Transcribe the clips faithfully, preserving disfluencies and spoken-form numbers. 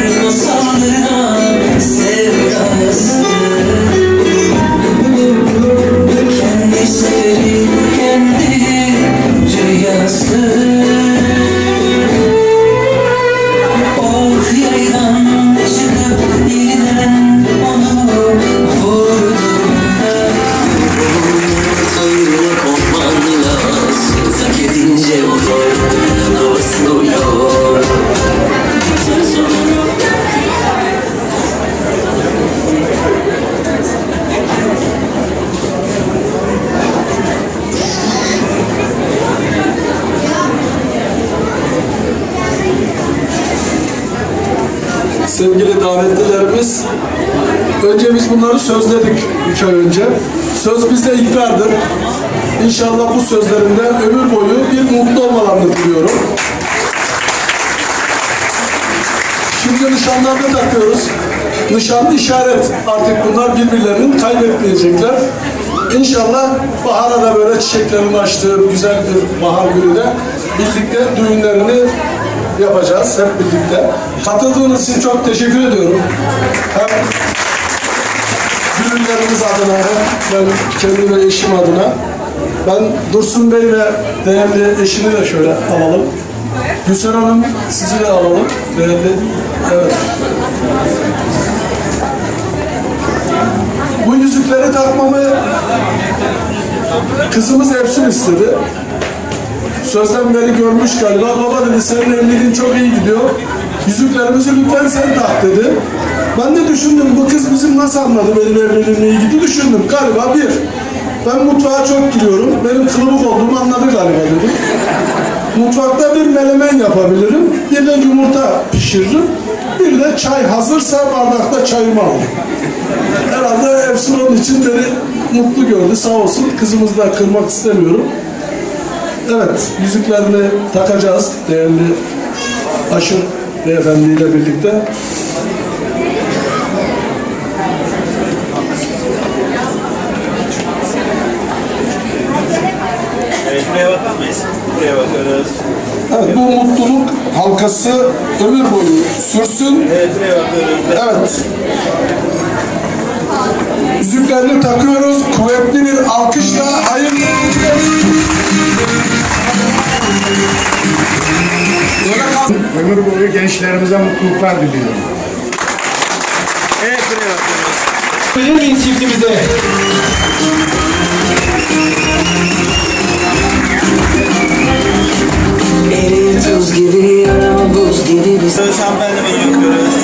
masalına sevdası. Kendi seferi, kendi rüyası. Of yaydan çıkıp yeniden onu vurduğunda Tanrı'ya konman lazım. Zak edince olur, havası doluyor. Sevgili davetlilerimiz, önce biz bunları sözledik üç ay önce. Söz bizde ikrardır. İnşallah bu sözlerimden ömür boyu bir mutlu olmalarını diliyorum. Şimdi nişanlarını takıyoruz. Nişanlı işaret. Artık bunlar birbirlerini kaybetmeyecekler. İnşallah bahara da böyle çiçeklerin açtığı güzel bir bahar günü de birlikte düğünlerini yapacağız hep birlikte. Katıldığınız için çok teşekkür ediyorum. Hem düğünlerimiz adına hem ben kendi ve eşim adına. Ben Dursun Bey ve değerli eşini de şöyle alalım. Gülsen Hanım sizi de alalım. Değerli, evet. Bu yüzükleri takmamı kızımız Efsun istedi. Sözden beri görmüş galiba. Baba dedi, senin evliliğin çok iyi gidiyor. Yüzüklerimizi lütfen sen tak dedi. Ben de düşündüm, bu kız bizim nasıl anladı benim evliliğim iyi gidiyor düşündüm. Galiba bir, ben mutfağa çok giriyorum. Benim kılıbık olduğumu anladı galiba dedim. Mutfakta bir melemen yapabilirim. Bir de yumurta pişiririm. Bir de çay hazırsa bardakta çayımı alırım. Herhalde Efsun onun için beni mutlu gördü. Sağ olsun. Kızımızı da kırmak istemiyorum. Evet, yüzüklerini takacağız değerli Aşır Beyefendi ile birlikte. Evet, buraya bakar mıyız? Buraya bakarız. Evet, bu mutluluk halkası ömür boyu sürsün. Evet, buraya bakıyoruz. Evet. Yüzüklerini takıyoruz. Kuvvetli bir alkışla hayırlı ömür boyu gençlerimize mutluluklar diliyorum. Evet, buraya bakıyoruz. Verir miyiz çiftimize? Eri tuz gibi, buz gibi biz. Hanımefendi bana bakıyoruz.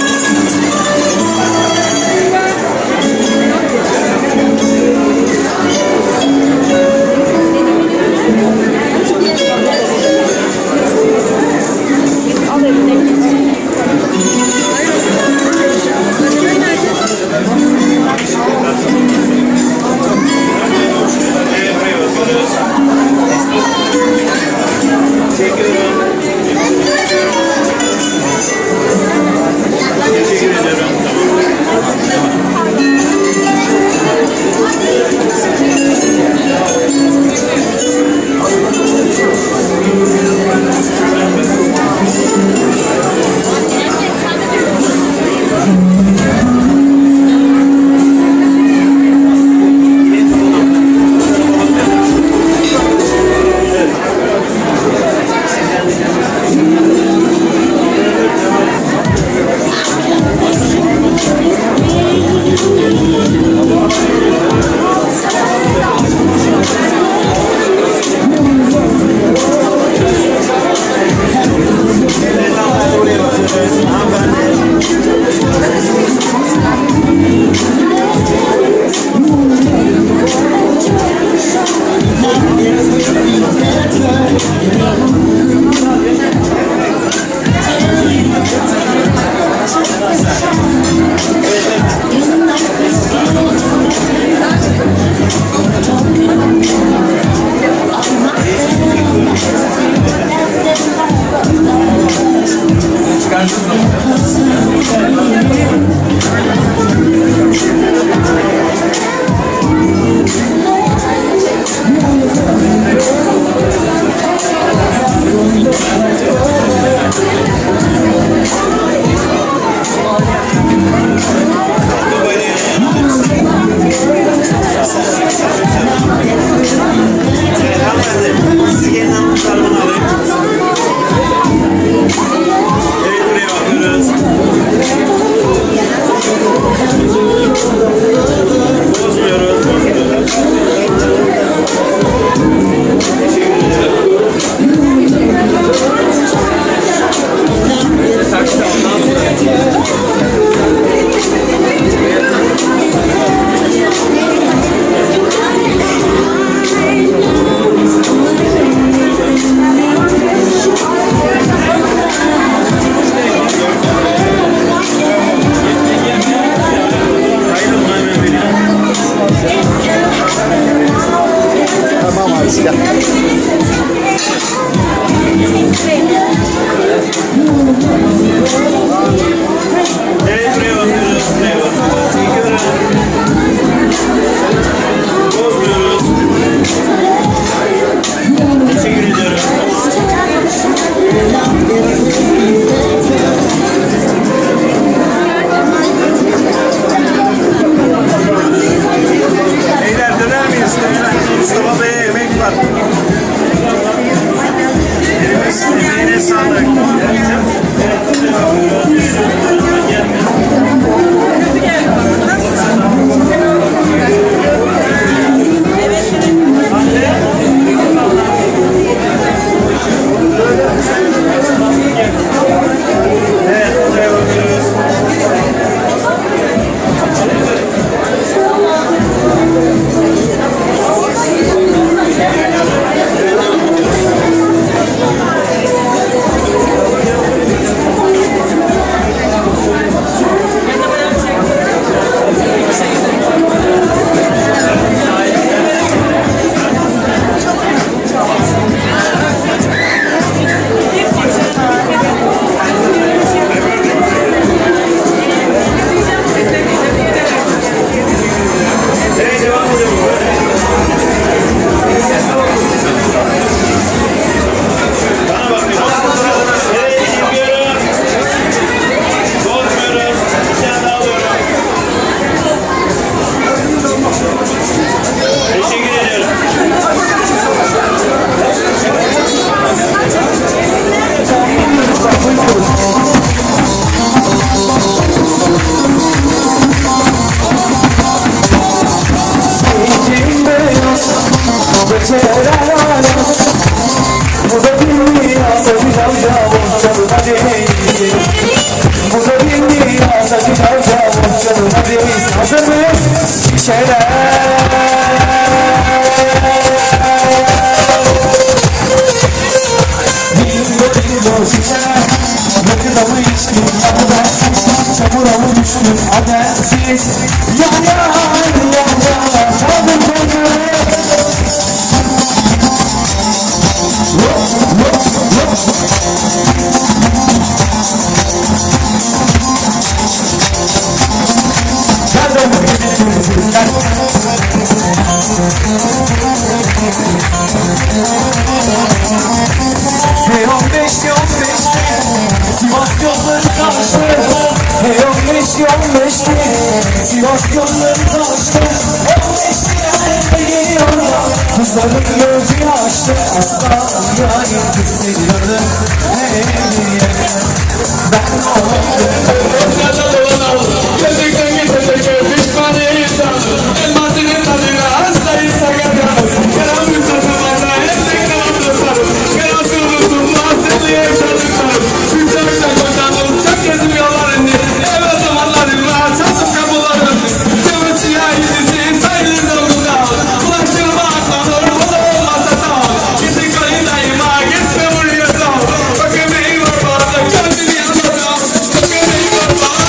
şeref. Bingo bingo şişer, rakıda mı içtin habersiz, çamura mı düştün habersiz. Yan yana yan yana çaldım beni. Hey on beş on beşte Sivas yolları taştı. Hey on beş on beşte Sivas yolları taştı. On beşte nerede geliyorlar, kızların gözü yaşlı. Aslan yayın kızları hey yere ben oldum. Gözlükten getirecek pişmaniye insanı, elmasının tadına hastayı sakat. Kerem Müslümanlarla hep tekne atlasarım. Kerem sığınırdım mahzirli yaşadıklarım. Yüksekten koşandım çok gezim yollarını. Evvel zamanlarımla çaldım kapılarım. Cıvı siyah yüzüsü sayılır zavruda. Ulaştırma aklanır o da olmazsa tamam. Gitsin kayındayıma gitme buraya sağ. Bakın neyi var bana kendini anlatam. Bakın neyi var bana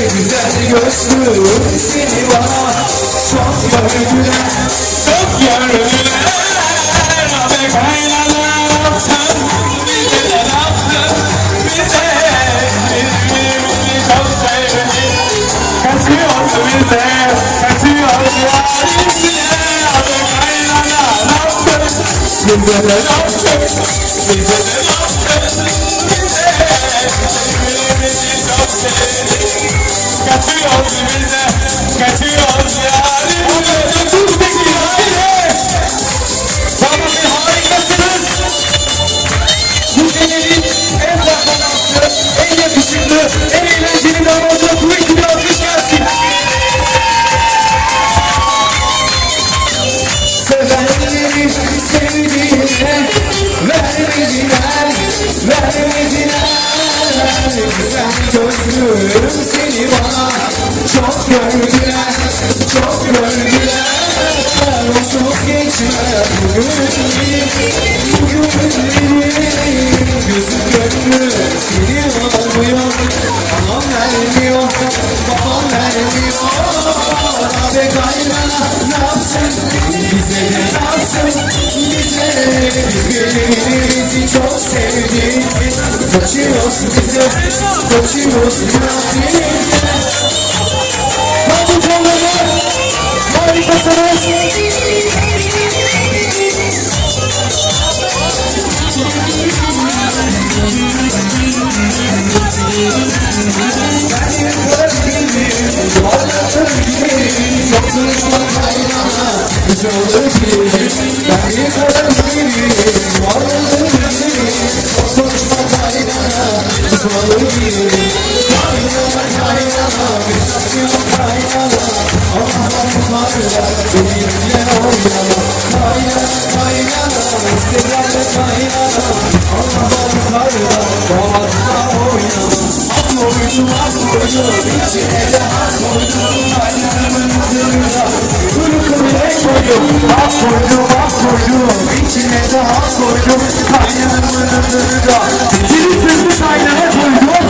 güzel gözlü seni bana çok gördüler, çok gördüler. Abi kaynana yaptın, bize de yaptın, bize birbirimizi çok sevdik. Kaçıyor bize, kaçıyor yarimle. Abi kaynana yaptın, bize de yaptın, bize de yaptın, bize birbirimizi çok sevdik. Kaçıyor bize, kaçıyor yarimle. Dur peki haydi. Tamam bir harikasınız. Bu senenin en performanslı, en yakışıklı, en eğlenceli damadına kuvvetli bir alkış gelsin. Sevenlerim sevdiğine vermediler, vermediler. Güzel gözlüm seni bana çok gördüler, çok gördüler. Onsuz geçmez bugünlerim, bugünlerim. Gözüm gönlüm seni almıyor, anam vermiyor, babam vermiyor. Abi kaynana ne yapsın, bize de ne yapsın, bize birbirimizi çok sevdik. Kaçıyoruz bize, kaçıyoruz yarimle. Hadi canlarım, harikasınız. Güzel olur gibi, ben bir karım gibi, varlığım gibi, çok konuşma kaynana, kızmalı gibi, kaynana kaynana, bir taşıyor kaynana, Allah'ım kaynana, benimle oynama, kaynana kaynana, isterlerle kaynana, Allah'ım kaynana, boğazla oynama, ak koydum ak koydum, içine de ak koydum, kaynanamın adıyla, ırkımı ek koydum, ak koydum ak koydum, içine de ak koydum, kaynanamın adıyla, dili sözlü kaynana koydum.